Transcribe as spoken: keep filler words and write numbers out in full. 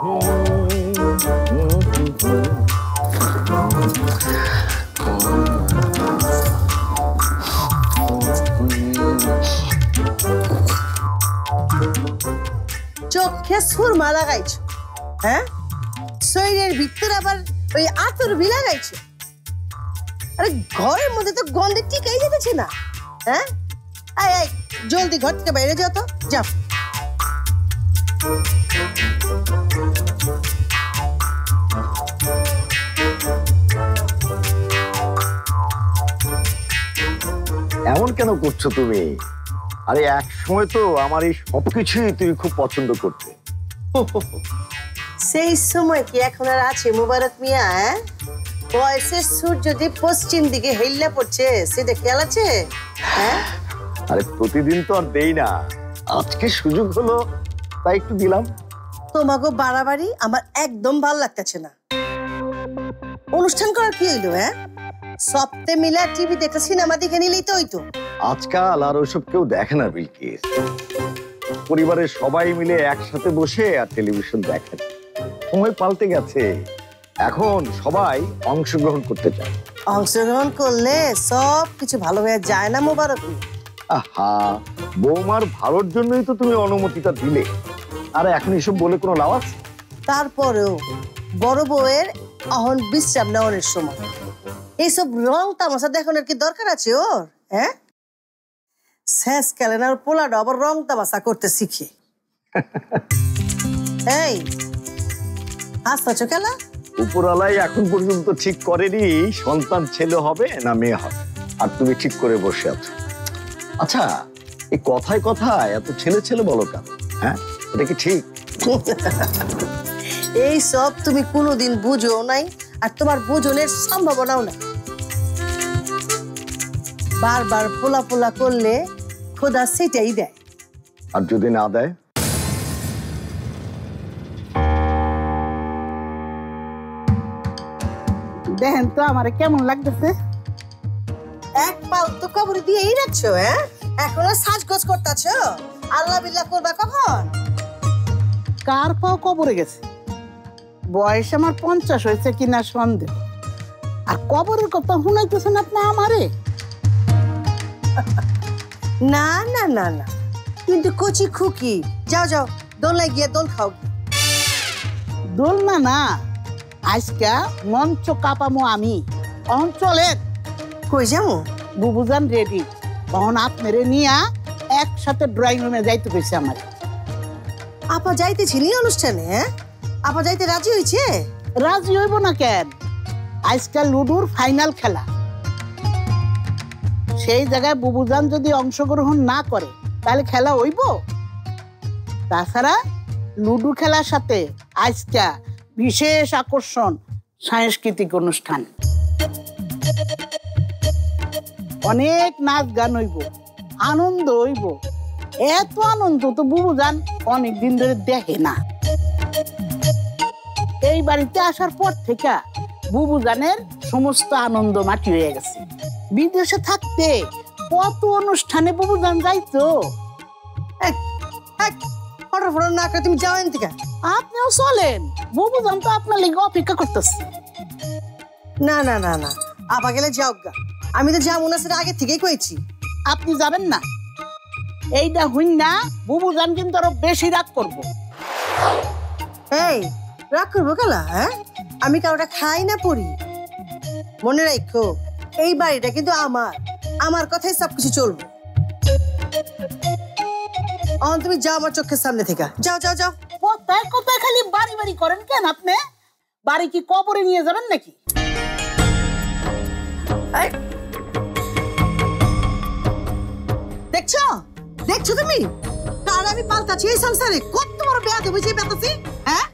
চোখে সুরমা লাগাইছো, হ্যাঁ? শরীরের ভিতরে আবার ওই আতর বি লাগাইছো। আরে ঘরের মধ্যে তো গন্ধে টিকাই যেতেছে না, হ্যাঁ? আয় আয়, জলদি ঘর থেকে বাইরে যাও তো, যাও। এমন কেন করছো তুমি? আরে এক সময় তো আমার এই সবকিছুই তুমি খুব পছন্দ করতে। সেই সময় কি এখন আর আছে মোবারক মিয়া? বয়সের সূর্য যদি পশ্চিম দিকে হেল্লা পড়ছে সেটা খেয়াল আছে? হ্যাঁ, আরে প্রতিদিন তো আর দেই না, আজকে সুযোগ হলো তাই একটু দিলাম। তোমাকে বাড়াবাড়ি আমার একদম ভাল লাগতেছে না। অনুষ্ঠান করার কি হইলো? হ্যাঁ, সপ্তাহে মিলা টিভিতে একটা সিনেমা দেখে নিলেই তো হইতো। আজকাল আর ওইসব কেউ দেখে না বিলকিস, পরিবারের সবাই মিলে একসাথে বসে আর টেলিভিশন দেখেন। সময় পাল্টে গেছে, এখন সবাই অংশগ্রহণ করতে চায়। অংশগ্রহণ করলে সব কিছু ভালো হয়ে যায় না মোবারক? আহা, বৌমার ভালোর জন্যই তো তুমি অনুমতিটা দিলে, আর এখন এসব বলে কোনো লাভ আছে? তারপরেও বড় বউয়ের অহন বিশ্রাম নেওয়ার সময় এইসব রং তামাশা দেখানোর কি দরকার আছে ওর? হ্যাঁ, শেষ ক্যালেন্ডার পোলাটা আবার রং তামাশা করতে শিখে। এই হাসপাচো খেলা উপরালাই এখন পর্যন্ত ঠিক করেনি সন্তান ছেলে হবে না মেয়ে হবে, আর তুমি ঠিক করে বসে আছো। আচ্ছা, এই কথায় কথায় এত ছেলে ছেলে বলো কেন? হ্যাঁ, এটা কি ঠিক? এই সব তুমি কোনোদিন বুঝো নাই, আর তোমার বুঝনের সম্ভাবনাও নাই। বারবার পোলা পোলা করলে খোদা সেটাই দেয়। আর যদি না দেয়? দেখেন তো আমার কেমন লাগতেছে। এক পাল তো কবর দিয়েই রাখছো, হ্যাঁ? এখনো সাজগোজ করতেছ? আল্লাহ বিল্লাহ করবা কখন? কার পাও কবরে গেছে? বয়স আমার পঞ্চাশ হয়েছে কিনা সন্দেহ, আর কবরের কথা শুনাইতেছেন আপনি আমারে? না না না না, কিন্তু কচি খুকি, যাও যাও দোলাই গিয়ে দোল খাও। দোল না না, আজকা মঞ্চ কাঁপামো আমি। অঞ্চলের কই যাবো? বুবুজান রেডি, তখন আপনারে নিয়ে একসাথে ড্রয়িং রুমে যাইতে কইছে আমার। আপা যাইতেছিলি অনুষ্ঠানে? হ্যাঁ, আপা যাইতে রাজি হয়েছে? রাজি হইব না কেন? আজকাল লুডুর ফাইনাল খেলা, সেই জায়গায় বুবুজান যদি অংশগ্রহণ না করে তাহলে খেলা হইব? তাছাড়া লুডু খেলার সাথে আজকা বিশেষ আকর্ষণ সাংস্কৃতিক অনুষ্ঠান, অনেক নাচ গান হইব, আনন্দ হইব। এত আনন্দ তো বুবুজান অনেক দিন ধরে দেখে না। এই বাড়িতে আসার পর থেকে বুবুজানের সমস্ত আনন্দ মাটি হয়ে গেছে। বিদেশে থাকতে কত অনুষ্ঠানে বুবুজান যাইতো। না করে তুমি যাও এনথেকে। আপনিও চলেন, বুবুজান তো আপনার লিগে অপেক্ষা করতেছে। না না না না, আপা গেলে যাও গা, আমি তো যাবো না, সেটা আগে থেকেই কইছি। আপনি যাবেন না? এইটা হইন না, বুবুজান কিন্তু আরো বেশি রাগ করবো। এই রাগ করবো কেলা? হ্যাঁ, আমি কারোটা খাই না পড়ি। মনে রাখো, এই বাড়িটা কিন্তু আমার, আমার কথাই সবকিছু চলবে। অন তুমি যাও আমার চোখের সামনে থেকে, যাও যাও যাও। কোথায় কোথায় খালি বাড়ি বাড়ি করেন কেন আপনি? বাড়ি কি কবরে নিয়ে যাবেন নাকি? দেখছো দেখছো তুমি কার আমি পাল্টাচ্ছি এই সংসারে? কত বড় বেয়াদ হয়েছে বেতাছি, হ্যাঁ?